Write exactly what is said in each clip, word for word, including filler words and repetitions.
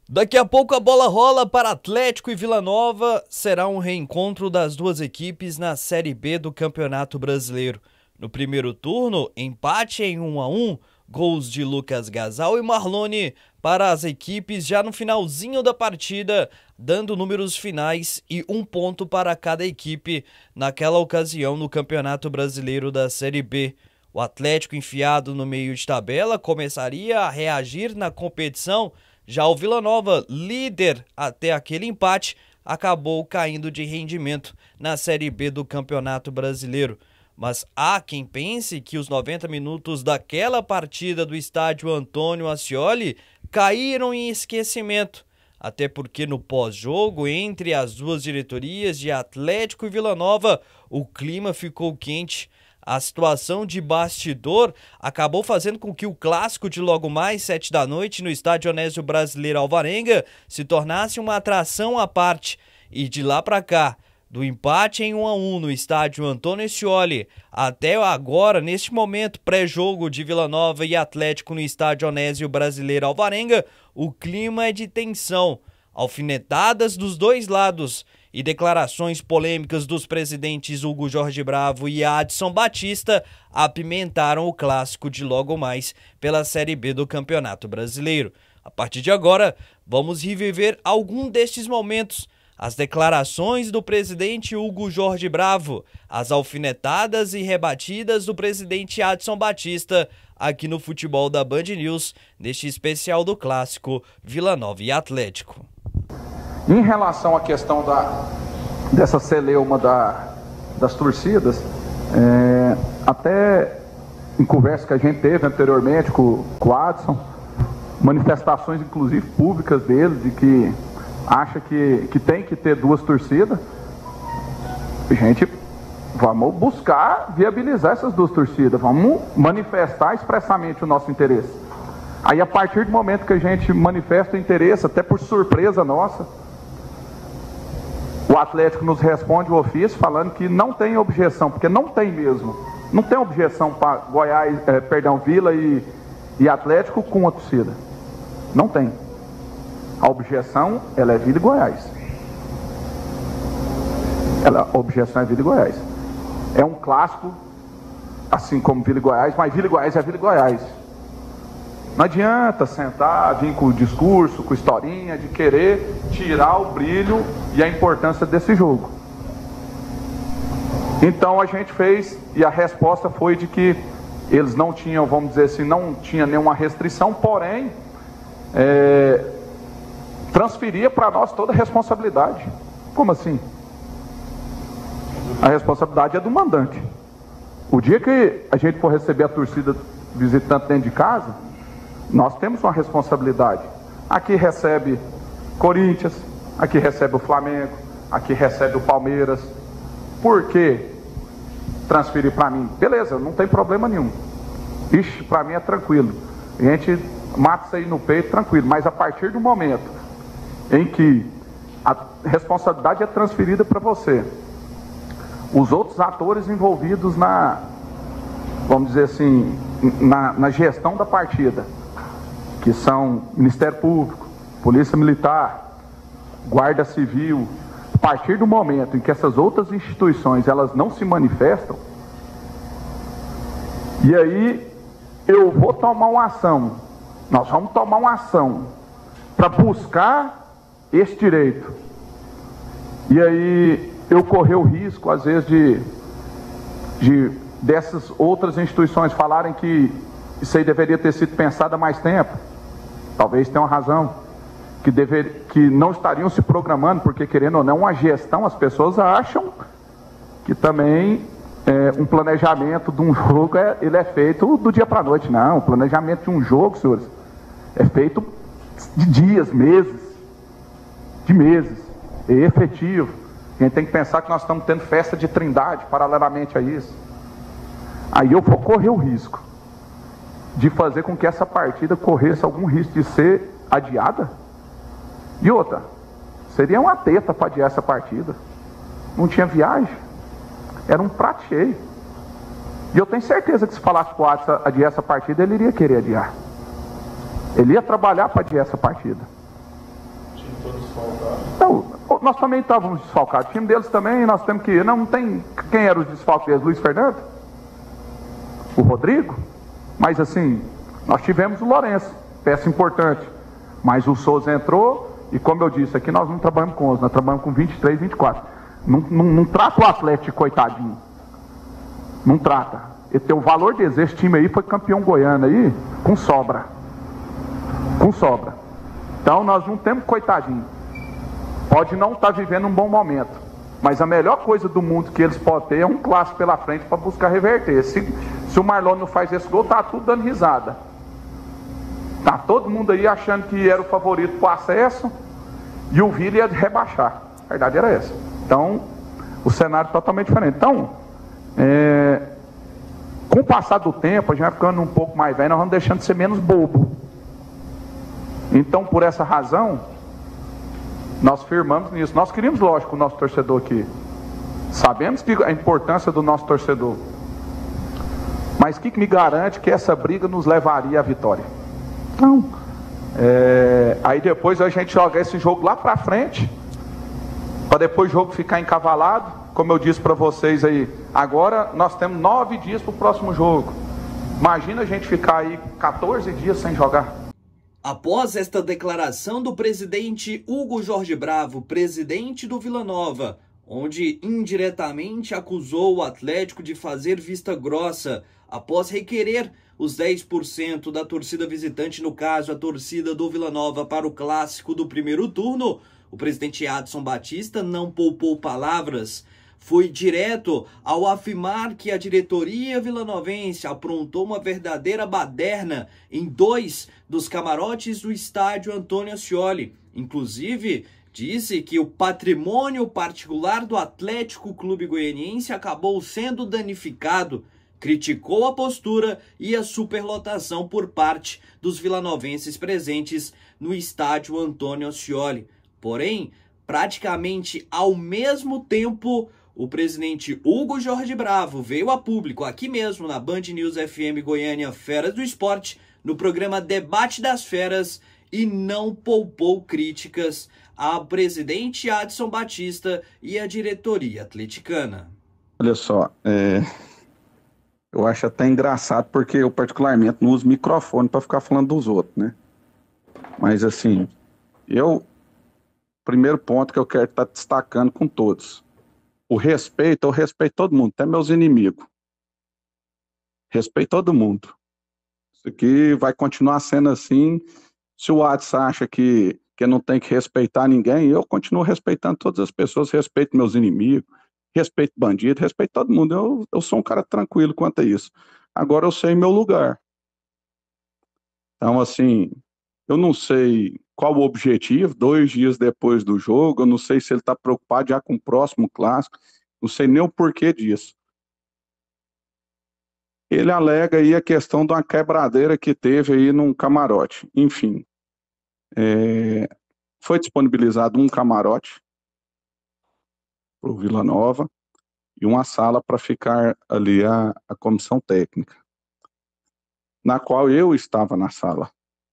Daqui a pouco a bola rola para Atlético e Vila Nova. Será um reencontro das duas equipes na Série B do Campeonato Brasileiro. No primeiro turno, empate em um a um, gols de Lucas Gasal e Marlone para as equipes já no finalzinho da partida, dando números finais e um ponto para cada equipe naquela ocasião no Campeonato Brasileiro da Série B. O Atlético, enfiado no meio de tabela, começaria a reagir na competição. Já o Vila Nova, líder até aquele empate, acabou caindo de rendimento na Série B do Campeonato Brasileiro. Mas há quem pense que os noventa minutos daquela partida do estádio Antônio Ascioli caíram em esquecimento. Até porque no pós-jogo, entre as duas diretorias de Atlético e Vila Nova, o clima ficou quente. A situação de bastidor acabou fazendo com que o clássico de logo mais sete da noite no estádio Onésio Brasileiro Alvarenga se tornasse uma atração à parte. E de lá para cá, do empate em um a um no estádio Antônio Ascioli até agora, neste momento, pré-jogo de Vila Nova e Atlético no estádio Onésio Brasileiro Alvarenga, o clima é de tensão, alfinetadas dos dois lados e declarações polêmicas dos presidentes Hugo Jorge Bravo e Adson Batista apimentaram o clássico de logo mais pela Série B do Campeonato Brasileiro. A partir de agora, vamos reviver algum destes momentos. As declarações do presidente Hugo Jorge Bravo, as alfinetadas e rebatidas do presidente Adson Batista aqui no Futebol da Band News, neste especial do clássico Vila Nova e Atlético. Em relação à questão da, dessa celeuma da, das torcidas, é, até em conversa que a gente teve anteriormente com, com o Adson, manifestações inclusive públicas dele, de que acha que, que tem que ter duas torcidas, a gente vamos buscar viabilizar essas duas torcidas, vamos manifestar expressamente o nosso interesse. Aí a partir do momento que a gente manifesta o interesse, até por surpresa nossa, o Atlético nos responde o ofício falando que não tem objeção, porque não tem mesmo. Não tem objeção para Goiás, eh, perdão, Vila e, e Atlético com a torcida. Não tem. A objeção, ela é Vila e Goiás. Ela, a objeção é Vila e Goiás. É um clássico, assim como Vila e Goiás, mas Vila e Goiás é Vila e Goiás. Não adianta sentar, vir com o discurso, com historinha, de querer tirar o brilho e a importância desse jogo. Então a gente fez, e a resposta foi de que eles não tinham, vamos dizer assim, não tinha nenhuma restrição, porém, é, transferia para nós toda a responsabilidade. Como assim? A responsabilidade é do mandante. O dia que a gente for receber a torcida visitante dentro de casa, nós temos uma responsabilidade. Aqui recebe Corinthians, aqui recebe o Flamengo, aqui recebe o Palmeiras. Por que transferir para mim? Beleza, não tem problema nenhum. Ixi, para mim é tranquilo. A gente mata isso aí no peito, tranquilo. Mas a partir do momento em que a responsabilidade é transferida para você, os outros atores envolvidos na, vamos dizer assim, na, na gestão da partida, que são Ministério Público, Polícia Militar, Guarda Civil, a partir do momento em que essas outras instituições elas não se manifestam, e aí eu vou tomar uma ação, nós vamos tomar uma ação para buscar esse direito, e aí eu correr o risco às vezes de, de dessas outras instituições falarem que isso aí deveria ter sido pensado há mais tempo. Talvez tenham razão, que, dever, que não estariam se programando, porque querendo ou não, a gestão, as pessoas acham que também é, um planejamento de um jogo, é, ele é feito do dia para a noite. Não, o planejamento de um jogo, senhores, é feito de dias, meses, de meses, é efetivo. A gente tem que pensar que nós estamos tendo festa de Trindade, paralelamente a isso. Aí eu vou correr o risco de fazer com que essa partida corresse algum risco de ser adiada. E outra, seria uma teta para adiar essa partida. Não tinha viagem, era um prato cheio. E eu tenho certeza que se falasse para o Adson adiar essa partida, ele iria querer adiar. Ele ia trabalhar para adiar essa partida. Então, nós também estávamos desfalcados. O time deles também, nós temos que... Não, não tem... Quem era os desfalques deles? Luiz Fernando? O Rodrigo? Mas assim, nós tivemos o Lourenço, peça importante. Mas o Souza entrou e, como eu disse, aqui nós não trabalhamos com onze, nós trabalhamos com vinte e três, vinte e quatro. Não, não, não trata o Atlético, coitadinho. Não trata. E tem o valor deles. Esse time aí foi campeão goiano aí com sobra. Com sobra. Então nós não temos coitadinho. Pode não estar vivendo um bom momento, mas a melhor coisa do mundo que eles podem ter é um clássico pela frente para buscar reverter. Se, se o Marlon não faz esse gol, tá tudo dando risada. Tá todo mundo aí achando que era o favorito para o acesso e o Vila ia rebaixar. A verdade era essa. Então, o cenário é totalmente diferente. Então, é, com o passar do tempo, a gente vai ficando um pouco mais velho, nós vamos deixando de ser menos bobo. Então, por essa razão, nós firmamos nisso. Nós queríamos, lógico, o nosso torcedor aqui. Sabemos que a importância do nosso torcedor. Mas o que, que me garante que essa briga nos levaria à vitória? Então, é, aí depois a gente joga esse jogo lá pra frente, para depois o jogo ficar encavalado. Como eu disse para vocês aí, agora nós temos nove dias para o próximo jogo. Imagina a gente ficar aí quatorze dias sem jogar. Após esta declaração do presidente Hugo Jorge Bravo, presidente do Vila Nova, onde indiretamente acusou o Atlético de fazer vista grossa após requerer os dez por cento da torcida visitante, no caso a torcida do Vila Nova, para o clássico do primeiro turno, o presidente Adson Batista não poupou palavras. Foi direto ao afirmar que a diretoria vilanovense aprontou uma verdadeira baderna em dois dos camarotes do estádio Antônio Ascioli. Inclusive, disse que o patrimônio particular do Atlético Clube Goianiense acabou sendo danificado. Criticou a postura e a superlotação por parte dos vilanovenses presentes no estádio Antônio Ascioli. Porém, praticamente ao mesmo tempo, o presidente Hugo Jorge Bravo veio a público aqui mesmo na Band News F M Goiânia Feras do Esporte, no programa Debate das Feras, e não poupou críticas ao presidente Adson Batista e à diretoria atleticana. Olha só, é... eu acho até engraçado porque eu particularmente não uso microfone para ficar falando dos outros, né? Mas assim, eu... primeiro ponto que eu quero estar destacando com todos. O respeito, eu respeito todo mundo, até meus inimigos. Respeito todo mundo. Isso aqui vai continuar sendo assim. Se o Adson acha que, que não tem que respeitar ninguém, eu continuo respeitando todas as pessoas, respeito meus inimigos, respeito bandido, respeito todo mundo. Eu, eu sou um cara tranquilo quanto a isso. Agora eu sei meu lugar. Então, assim, eu não sei qual o objetivo, dois dias depois do jogo, eu não sei se ele está preocupado já com o próximo clássico, não sei nem o porquê disso. Ele alega aí a questão de uma quebradeira que teve aí num camarote. Enfim, é, foi disponibilizado um camarote para o Vila Nova e uma sala para ficar ali a, a comissão técnica, na qual eu estava na sala.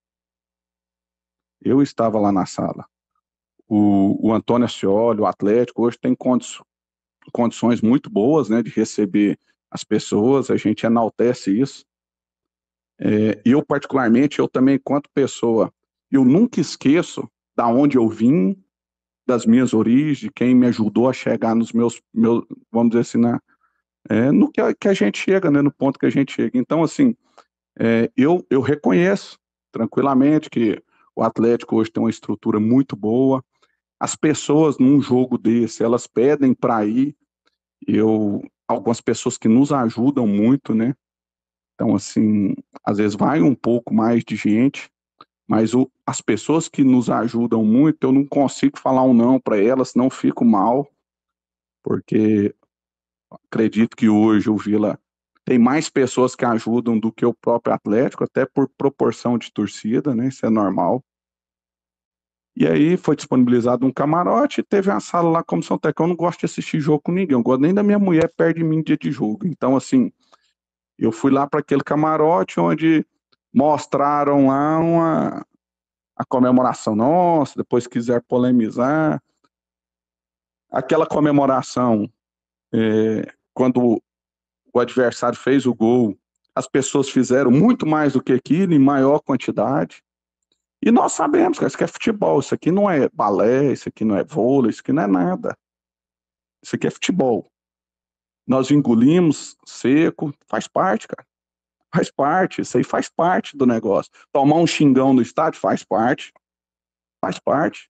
Eu estava lá na sala. O, o Antônio Ascioli, o Atlético, hoje tem condi condições muito boas, né, de receber as pessoas, a gente enaltece isso. É, eu, particularmente, eu também, enquanto pessoa, eu nunca esqueço da onde eu vim, das minhas origens, de quem me ajudou a chegar nos meus, meus vamos dizer assim, na, é, no que a, que a gente chega, né, no ponto que a gente chega. Então, assim, é, eu, eu reconheço tranquilamente que o Atlético hoje tem uma estrutura muito boa. As pessoas num jogo desse, elas pedem para ir. Eu, algumas pessoas que nos ajudam muito, né? Então, assim, às vezes vai um pouco mais de gente, mas o, as pessoas que nos ajudam muito, eu não consigo falar um não para elas, não fico mal, porque acredito que hoje o Vila tem mais pessoas que ajudam do que o próprio Atlético, até por proporção de torcida, né? Isso é normal. E aí foi disponibilizado um camarote e teve uma sala lá, comissão técnica. Eu não gosto de assistir jogo com ninguém, eu gosto nem da minha mulher perto de mim dia de jogo. Então, assim, eu fui lá para aquele camarote onde mostraram lá uma, a comemoração nossa, depois quiser polemizar. Aquela comemoração, é, quando o adversário fez o gol, as pessoas fizeram muito mais do que aquilo, em maior quantidade. E nós sabemos que isso aqui é futebol, isso aqui não é balé, isso aqui não é vôlei, isso aqui não é nada. Isso aqui é futebol. Nós engolimos seco, faz parte, cara. Faz parte, isso aí faz parte do negócio. Tomar um xingão no estádio faz parte. Faz parte.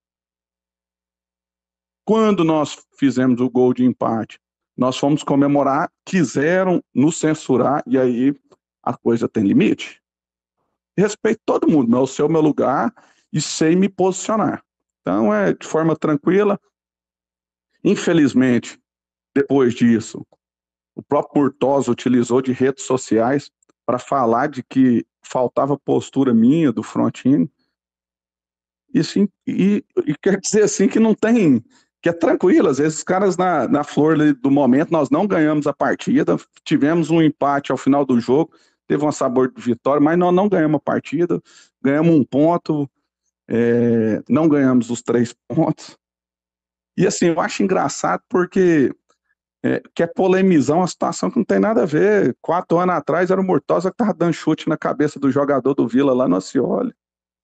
Quando nós fizemos o gol de empate, nós fomos comemorar, quiseram nos censurar, e aí a coisa tem limite. Respeito todo mundo, não é o seu meu lugar, e sei me posicionar. Então é de forma tranquila. Infelizmente, depois disso, o próprio Murtosa utilizou de redes sociais para falar de que faltava postura minha do Frontini. E, sim, e, e quer dizer assim que não tem, que é tranquilo. Às vezes os caras na, na flor do momento, nós não ganhamos a partida, tivemos um empate ao final do jogo, teve um sabor de vitória, mas nós não ganhamos a partida, ganhamos um ponto, é, não ganhamos os três pontos. E assim, eu acho engraçado porque é, quer polemizar uma situação que não tem nada a ver. Quatro anos atrás era o Murtosa que estava dando chute na cabeça do jogador do Vila lá no Acioli.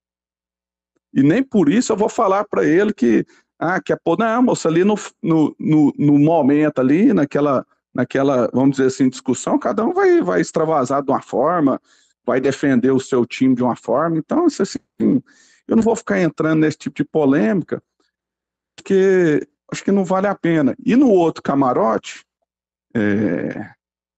E nem por isso eu vou falar para ele que, ah, quer pôr, não, moça, ali no, no, no, no momento ali, naquela, naquela, vamos dizer assim, discussão, cada um vai, vai extravasar de uma forma, vai defender o seu time de uma forma. Então, isso assim, eu não vou ficar entrando nesse tipo de polêmica, porque acho que não vale a pena. E no outro camarote, é,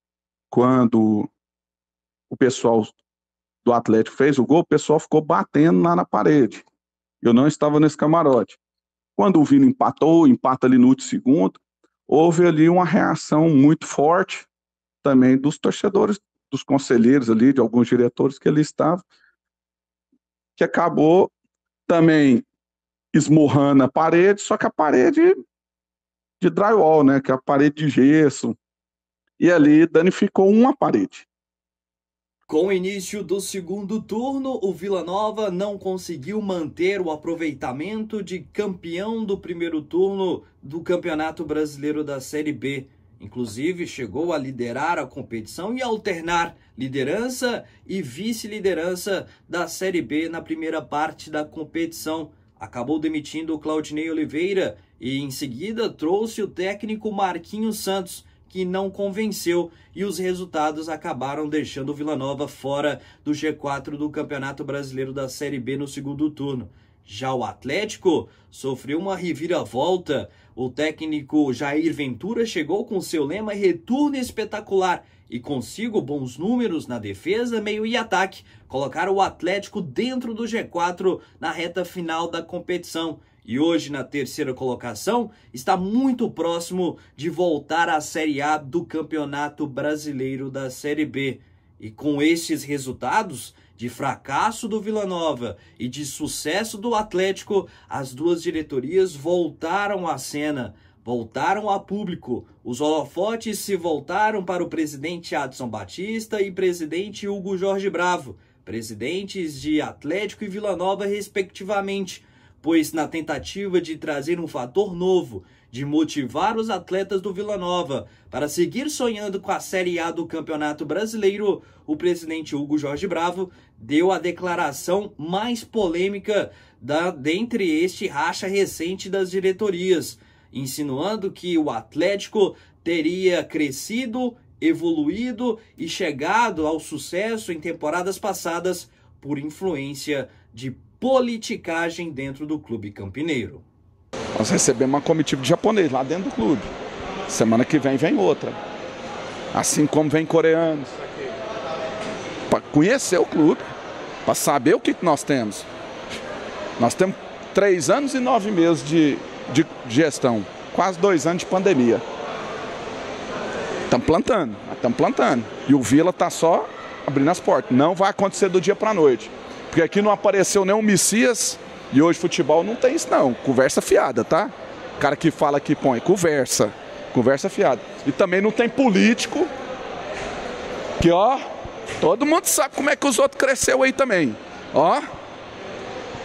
quando o pessoal do Atlético fez o gol, o pessoal ficou batendo lá na parede. Eu não estava nesse camarote. Quando o Vila empatou, empata ali no último segundo, houve ali uma reação muito forte também dos torcedores, dos conselheiros ali, de alguns diretores que ali estavam, que acabou também esmurrando a parede, só que a parede de drywall, né, que é a parede de gesso, e ali danificou uma parede. Com o início do segundo turno, o Vila Nova não conseguiu manter o aproveitamento de campeão do primeiro turno do Campeonato Brasileiro da Série B. Inclusive, chegou a liderar a competição e alternar liderança e vice-liderança da Série B na primeira parte da competição. Acabou demitindo o Claudinei Oliveira e, em seguida, trouxe o técnico Marquinhos Santos, que não convenceu, e os resultados acabaram deixando o Vila Nova fora do G quatro do Campeonato Brasileiro da Série B no segundo turno. Já o Atlético sofreu uma reviravolta. O técnico Jair Ventura chegou com seu lema Retorno Espetacular e consigo bons números na defesa, meio e ataque, colocaram o Atlético dentro do G quatro na reta final da competição. E hoje, na terceira colocação, está muito próximo de voltar à Série A do Campeonato Brasileiro da Série B. E com esses resultados, de fracasso do Vila Nova e de sucesso do Atlético, as duas diretorias voltaram à cena, voltaram a público. Os holofotes se voltaram para o presidente Adson Batista e presidente Hugo Jorge Bravo, presidentes de Atlético e Vila Nova, respectivamente, pois na tentativa de trazer um fator novo, de motivar os atletas do Vila Nova para seguir sonhando com a Série A do Campeonato Brasileiro, o presidente Hugo Jorge Bravo deu a declaração mais polêmica da, dentre este racha recente das diretorias, insinuando que o Atlético teria crescido, evoluído e chegado ao sucesso em temporadas passadas por influência de politicagem dentro do clube campineiro. Nós recebemos uma comitiva de japonês lá dentro do clube. Semana que vem vem outra. Assim como vem coreanos. Para conhecer o clube, para saber o que nós temos. Nós temos três anos e nove meses de, de gestão. Quase dois anos de pandemia. Estamos plantando, estamos plantando. E o Vila está só abrindo as portas. Não vai acontecer do dia para a noite. Porque aqui não apareceu nenhum Messias e hoje futebol não tem isso não, conversa fiada, tá? O cara que fala que põe, conversa, conversa fiada. E também não tem político, que ó, todo mundo sabe como é que os outros cresceu aí também, ó.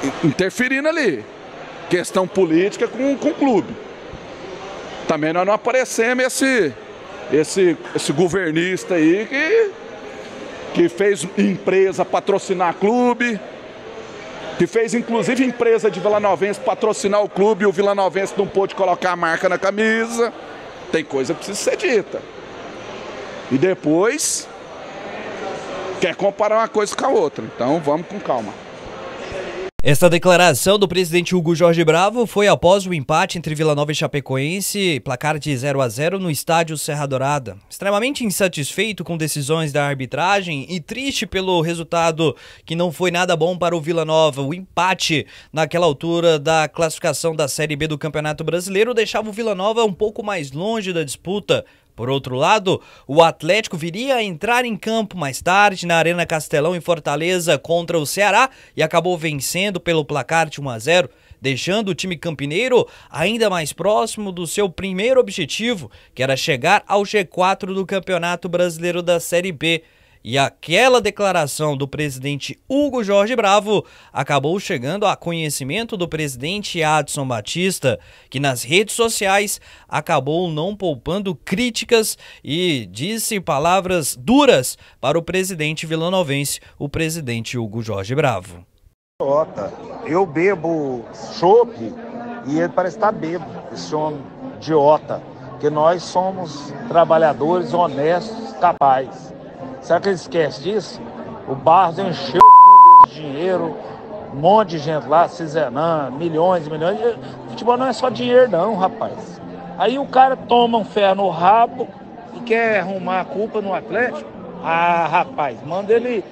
interferindo ali. Questão política com, com o clube. Também nós não aparecemos esse, esse, esse governista aí que, que fez empresa patrocinar clube, que fez inclusive empresa de vilanovense patrocinar o clube e o vilanovense não pôde colocar a marca na camisa. Tem coisa que precisa ser dita. E depois quer comparar uma coisa com a outra. Então vamos com calma. Esta declaração do presidente Hugo Jorge Bravo foi após o empate entre Vila Nova e Chapecoense, placar de zero a zero no estádio Serra Dourada. Extremamente insatisfeito com decisões da arbitragem e triste pelo resultado que não foi nada bom para o Vila Nova, o empate naquela altura da classificação da Série B do Campeonato Brasileiro deixava o Vila Nova um pouco mais longe da disputa. Por outro lado, o Atlético viria a entrar em campo mais tarde na Arena Castelão em Fortaleza contra o Ceará e acabou vencendo pelo placar de um a zero, deixando o time campineiro ainda mais próximo do seu primeiro objetivo, que era chegar ao G quatro do Campeonato Brasileiro da Série B. E aquela declaração do presidente Hugo Jorge Bravo acabou chegando a conhecimento do presidente Adson Batista, que nas redes sociais acabou não poupando críticas e disse palavras duras para o presidente vilanovense, o presidente Hugo Jorge Bravo. Eu bebo chopp e ele parece estar bebo, esse homem idiota, porque nós somos trabalhadores honestos, capazes. Será que ele esquece disso? O Barros encheu o cu de dinheiro, um monte de gente lá, cizenando, milhões e milhões. Futebol não é só dinheiro não, rapaz. Aí o cara toma um ferro no rabo e quer arrumar a culpa no Atlético. Ah, rapaz, manda ele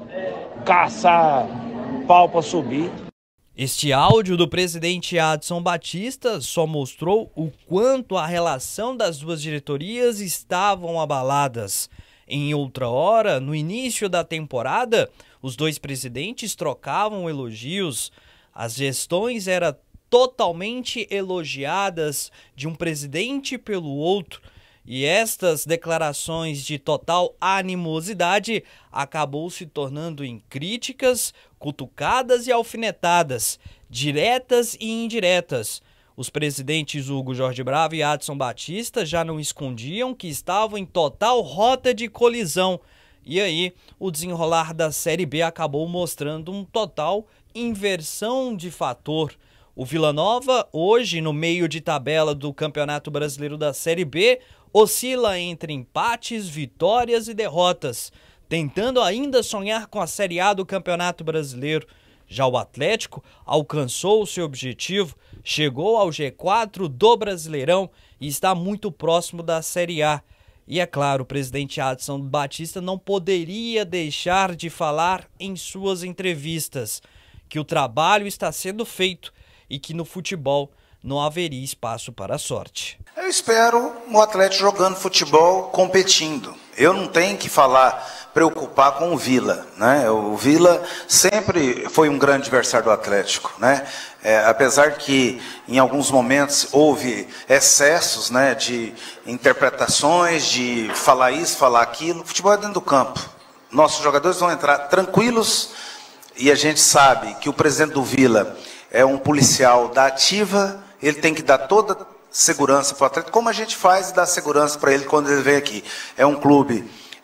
caçar pau pra subir. Este áudio do presidente Adson Batista só mostrou o quanto a relação das duas diretorias estavam abaladas. Em outra hora, no início da temporada, os dois presidentes trocavam elogios. As gestões eram totalmente elogiadas de um presidente pelo outro. E estas declarações de total animosidade acabou se tornando em críticas, cutucadas e alfinetadas, diretas e indiretas. Os presidentes Hugo Jorge Bravo e Adson Batista já não escondiam que estavam em total rota de colisão. E aí, o desenrolar da Série B acabou mostrando um total inversão de fator. O Vila Nova, hoje no meio de tabela do Campeonato Brasileiro da Série B, oscila entre empates, vitórias e derrotas, tentando ainda sonhar com a Série A do Campeonato Brasileiro. Já o Atlético alcançou o seu objetivo, chegou ao G quatro do Brasileirão e está muito próximo da Série A. E é claro, o presidente Adson Batista não poderia deixar de falar em suas entrevistas que o trabalho está sendo feito e que no futebol não haveria espaço para a sorte. Eu espero o Atlético jogando futebol, competindo. Eu não tenho que falar, preocupar com o Vila, né? O Vila sempre foi um grande adversário do Atlético, né? É, apesar que em alguns momentos houve excessos, né, de interpretações, de falar isso, falar aquilo. O futebol é dentro do campo. Nossos jogadores vão entrar tranquilos e a gente sabe que o presidente do Vila é um policial da ativa, ele tem que dar toda segurança para o Atlético, como a gente faz e dá segurança para ele quando ele vem aqui. É um clube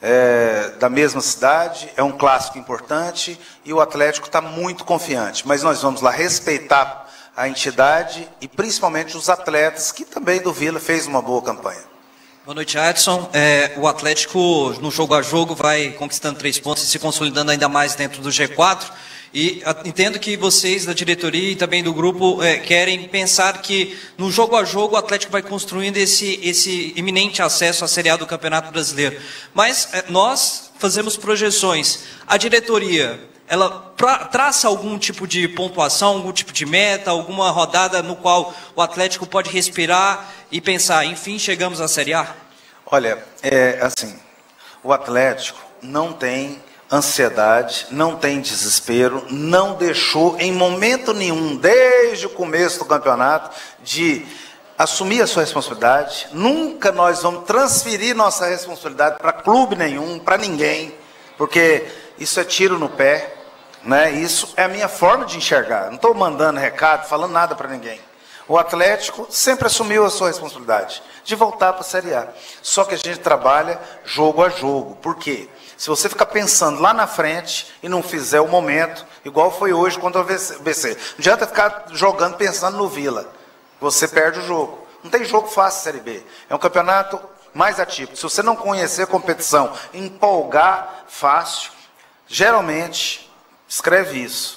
é, da mesma cidade, é um clássico importante e o Atlético está muito confiante. Mas nós vamos lá respeitar a entidade e principalmente os atletas, que também do Vila fez uma boa campanha. Boa noite, Adson. É, o Atlético, no jogo a jogo, vai conquistando três pontos e se consolidando ainda mais dentro do G quatro. E entendo que vocês da diretoria e também do grupo é, querem pensar que no jogo a jogo o Atlético vai construindo esse, esse iminente acesso à Série A do Campeonato Brasileiro. Mas é, nós fazemos projeções. A diretoria, ela pra, traça algum tipo de pontuação, algum tipo de meta, alguma rodada no qual o Atlético pode respirar e pensar, enfim, chegamos à Série A? Olha, é assim, o Atlético não tem ansiedade, não tem desespero, não deixou em momento nenhum, desde o começo do campeonato, de assumir a sua responsabilidade. Nunca nós vamos transferir nossa responsabilidade para clube nenhum, para ninguém, porque isso é tiro no pé. né? Isso é a minha forma de enxergar. Não estou mandando recado, falando nada para ninguém. O Atlético sempre assumiu a sua responsabilidade de voltar para a Série A. Só que a gente trabalha jogo a jogo. Por quê? Se você ficar pensando lá na frente e não fizer o momento, igual foi hoje contra o B C. Não adianta ficar jogando pensando no Vila. Você perde o jogo. Não tem jogo fácil Série B. É um campeonato mais atípico. Se você não conhecer a competição, empolgar fácil, geralmente, escreve isso.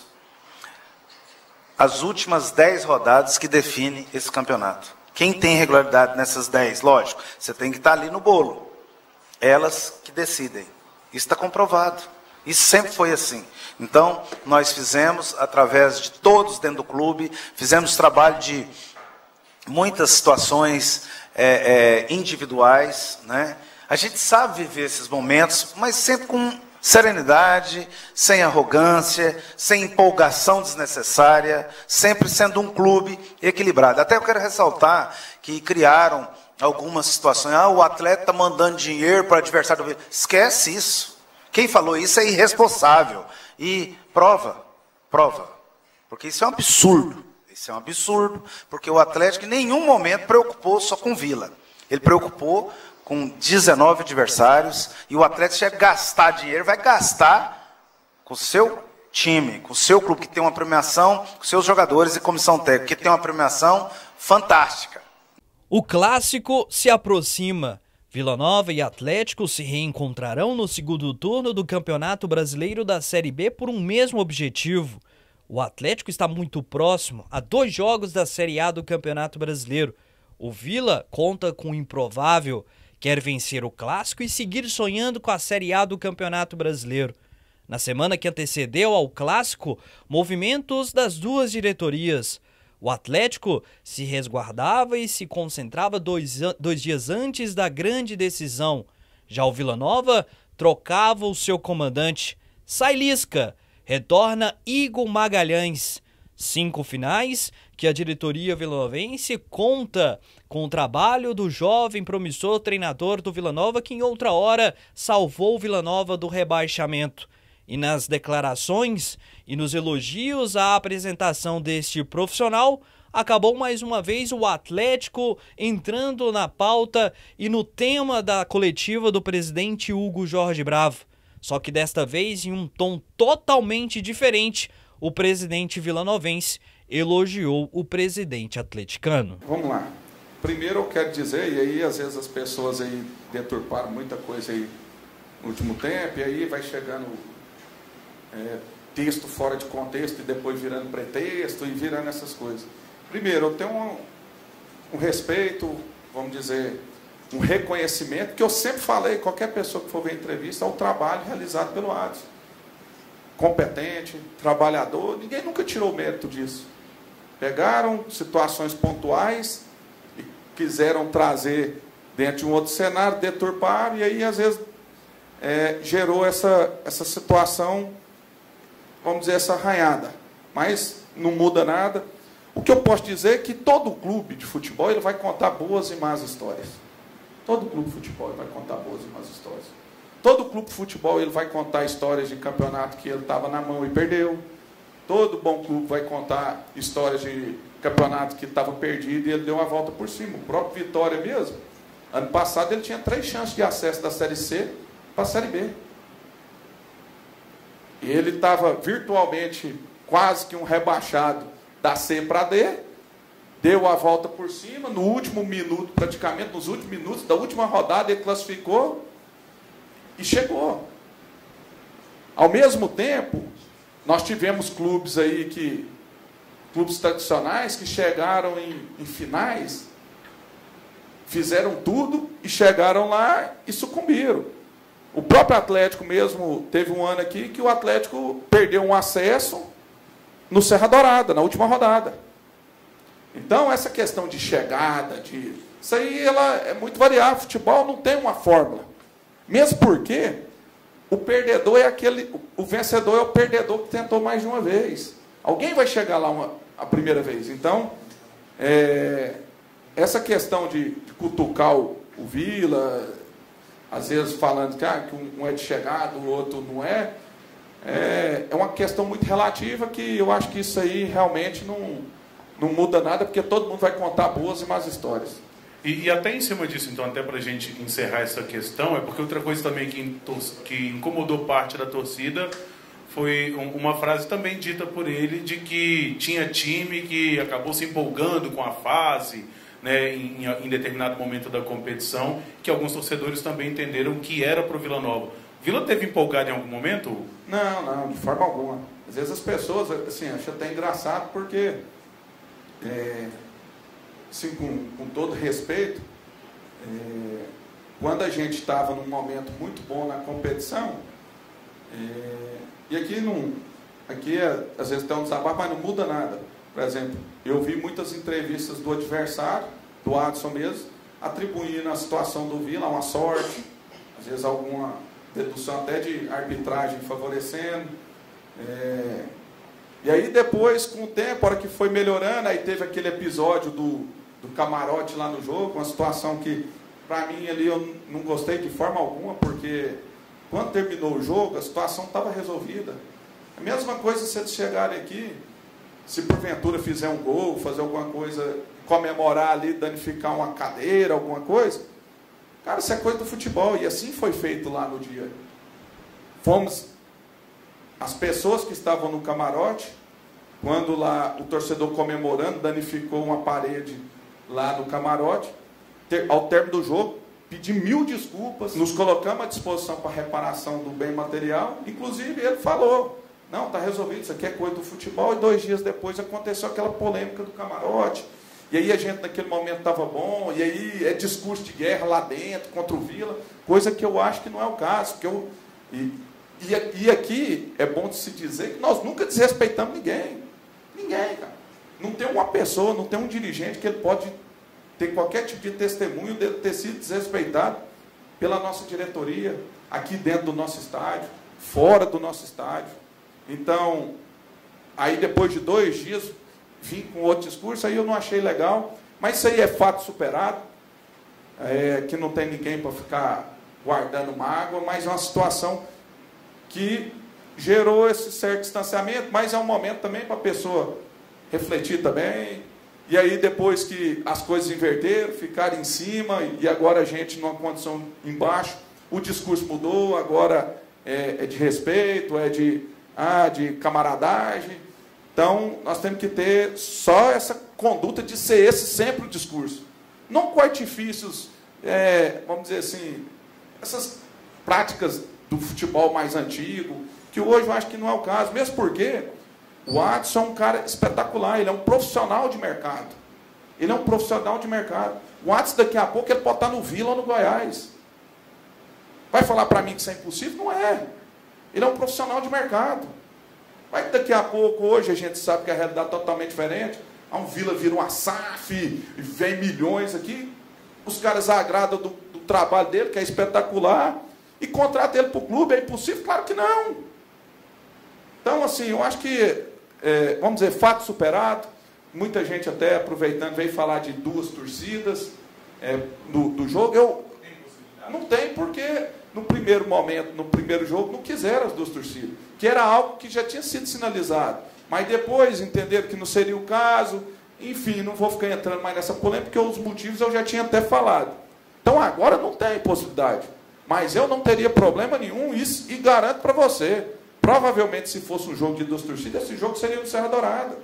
As últimas dez rodadas que definem esse campeonato. Quem tem regularidade nessas dez? Lógico, você tem que estar ali no bolo. Elas que decidem. Isso está comprovado. Isso sempre foi assim. Então, nós fizemos, através de todos dentro do clube, fizemos trabalho de muitas situações é, é, individuais, né? A gente sabe viver esses momentos, mas sempre com serenidade, sem arrogância, sem empolgação desnecessária, sempre sendo um clube equilibrado. Até eu quero ressaltar que criaram algumas situações. Ah, o atleta está mandando dinheiro para o adversário do... Esquece isso. Quem falou isso é irresponsável. E prova, prova. Porque isso é um absurdo. Isso é um absurdo, porque o Atlético em nenhum momento preocupou só com Vila. Ele preocupou com dezenove adversários, e o Atlético chega a gastar dinheiro, vai gastar com o seu time, com o seu clube, que tem uma premiação, com seus jogadores e comissão técnica, que tem uma premiação fantástica. O clássico se aproxima. Vila Nova e Atlético se reencontrarão no segundo turno do Campeonato Brasileiro da Série B por um mesmo objetivo. O Atlético está muito próximo a dois jogos da Série A do Campeonato Brasileiro. O Vila conta com o improvável, quer vencer o Clássico e seguir sonhando com a Série A do Campeonato Brasileiro. Na semana que antecedeu ao Clássico, movimentos das duas diretorias. O Atlético se resguardava e se concentrava dois, dois dias antes da grande decisão. Já o Vila Nova trocava o seu comandante. Sai Lisca, retorna Igor Magalhães. Cinco finais que a diretoria vilanovense conta com o trabalho do jovem promissor treinador do Vila Nova, que em outra hora salvou o Vila Nova do rebaixamento. E nas declarações e nos elogios à apresentação deste profissional, acabou mais uma vez o Atlético entrando na pauta e no tema da coletiva do presidente Hugo Jorge Bravo. Só que desta vez, em um tom totalmente diferente, o presidente vilanovense elogiou o presidente atleticano. Vamos lá. Primeiro eu quero dizer, e aí às vezes as pessoas aí deturparam muita coisa aí no último tempo, e aí vai chegando é, texto fora de contexto e depois virando pretexto e virando essas coisas. Primeiro, eu tenho um, um respeito, vamos dizer, um reconhecimento, que eu sempre falei, qualquer pessoa que for ver a entrevista, ao trabalho realizado pelo Adson. Competente, trabalhador, ninguém nunca tirou o mérito disso. Pegaram situações pontuais e quiseram trazer dentro de um outro cenário, deturparam, e aí às vezes é, gerou essa, essa situação, vamos dizer, essa arranhada. Mas não muda nada. O que eu posso dizer é que todo clube de futebol ele vai contar boas e más histórias. Todo clube de futebol ele vai contar boas e más histórias. Todo clube de futebol ele vai contar histórias de campeonato que ele estava na mão e perdeu. Todo bom clube vai contar histórias de campeonato que estava perdido e ele deu uma volta por cima. O próprio Vitória mesmo, ano passado ele tinha três chances de acesso da Série C para a Série B. E ele estava virtualmente quase que um rebaixado da C para D, deu a volta por cima, no último minuto, praticamente nos últimos minutos da última rodada ele classificou e chegou. Ao mesmo tempo, nós tivemos clubes aí que, clubes tradicionais que chegaram em, em finais, fizeram tudo e chegaram lá e sucumbiram. O próprio Atlético mesmo, teve um ano aqui que o Atlético perdeu um acesso no Serra Dourada, na última rodada. Então, essa questão de chegada, de isso aí ela é muito variável. Futebol não tem uma fórmula. Mesmo porque o perdedor é aquele, o vencedor é o perdedor que tentou mais de uma vez. Alguém vai chegar lá uma, a primeira vez. Então, é, essa questão de, de cutucar o, o Vila, às vezes falando que, ah, que um é de chegada, o outro não é, é, é uma questão muito relativa, que eu acho que isso aí realmente não, não muda nada, porque todo mundo vai contar boas e más histórias. E, e até em cima disso, então, até para a gente encerrar essa questão, é porque outra coisa também que, que incomodou parte da torcida foi um, uma frase também dita por ele de que tinha time que acabou se empolgando com a fase, né, em, em determinado momento da competição, que alguns torcedores também entenderam que era para o Vila Nova. Vila teve empolgado em algum momento? Não, não, de forma alguma. Às vezes as pessoas, assim, acham até engraçado, porque, é, assim, com, com todo respeito, é, quando a gente estava num momento muito bom na competição, é, e aqui, não, aqui é, às vezes tem um desabafo, mas não muda nada. Por exemplo, eu vi muitas entrevistas do adversário, do Adson mesmo, atribuindo a situação do Vila a uma sorte, às vezes alguma dedução até de arbitragem favorecendo. É... E aí depois, com o tempo, a hora que foi melhorando, aí teve aquele episódio do, do camarote lá no jogo, uma situação que, para mim, ali eu não gostei de forma alguma, porque quando terminou o jogo, a situação estava resolvida. A mesma coisa se eles chegarem aqui, se porventura fizer um gol, fazer alguma coisa, comemorar ali, danificar uma cadeira, alguma coisa, cara, isso é coisa do futebol, e assim foi feito lá no dia. Fomos, as pessoas que estavam no camarote, quando lá o torcedor comemorando, danificou uma parede lá no camarote, ter, ao término do jogo, pedi mil desculpas, nos colocamos à disposição para reparação do bem material, inclusive ele falou, não, está resolvido, isso aqui é coisa do futebol, e dois dias depois aconteceu aquela polêmica do camarote, e aí a gente naquele momento estava bom, e aí é discurso de guerra lá dentro, contra o Vila, coisa que eu acho que não é o caso, que eu, e, e, e aqui é bom de se dizer que nós nunca desrespeitamos ninguém, ninguém, cara, não tem uma pessoa, não tem um dirigente que ele pode ter qualquer tipo de testemunho de ter sido desrespeitado pela nossa diretoria, aqui dentro do nosso estádio, fora do nosso estádio. Então, aí depois de dois dias, vim com outro discurso, aí eu não achei legal, mas isso aí é fato superado, é, que não tem ninguém para ficar guardando mágoa, mas é uma situação que gerou esse certo distanciamento, mas é um momento também para a pessoa refletir também, e aí depois que as coisas inverteram, ficaram em cima, e agora a gente numa condição embaixo, o discurso mudou, agora é, é de respeito, é de... Ah, de camaradagem. Então, nós temos que ter só essa conduta de ser esse sempre o discurso. Não com artifícios, é, vamos dizer assim, essas práticas do futebol mais antigo, que hoje eu acho que não é o caso, mesmo porque o Adson é um cara espetacular, ele é um profissional de mercado. Ele é um profissional de mercado. O Adson, daqui a pouco, ele pode estar no Vila ou no Goiás. Vai falar para mim que isso é impossível? Não é. Ele é um profissional de mercado. Vai que daqui a pouco, hoje, a gente sabe que a realidade é totalmente diferente. A um Vila vira uma S A F, e vem milhões aqui. Os caras agradam do, do trabalho dele, que é espetacular, e contratam ele para o clube. É impossível? Claro que não. Então, assim, eu acho que, é, vamos dizer, fato superado. Muita gente até, aproveitando, veio falar de duas torcidas é, do, do jogo. Eu, não tem, porque... no primeiro momento, no primeiro jogo, não quiseram as duas torcidas, que era algo que já tinha sido sinalizado. Mas depois entenderam que não seria o caso, enfim, não vou ficar entrando mais nessa polêmica, porque os motivos eu já tinha até falado. Então agora não tem possibilidade. Mas eu não teria problema nenhum, isso, e garanto para você, provavelmente se fosse um jogo de duas torcidas, esse jogo seria no Serra Dourada.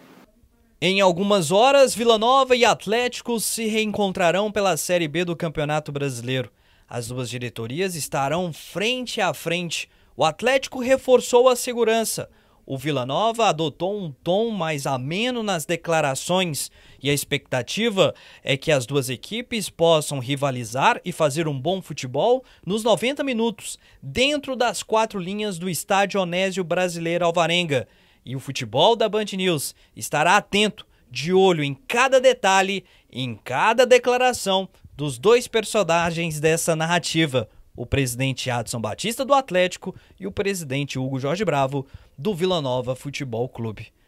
Em algumas horas, Vila Nova e Atlético se reencontrarão pela Série B do Campeonato Brasileiro. As duas diretorias estarão frente a frente. O Atlético reforçou a segurança. O Vila Nova adotou um tom mais ameno nas declarações. E a expectativa é que as duas equipes possam rivalizar e fazer um bom futebol nos noventa minutos, dentro das quatro linhas do estádio Onésio Brasileiro Alvarenga. E o futebol da Band News estará atento, de olho em cada detalhe, em cada declaração dos dois personagens dessa narrativa, o presidente Adson Batista do Atlético e o presidente Hugo Jorge Bravo do Vila Nova Futebol Clube.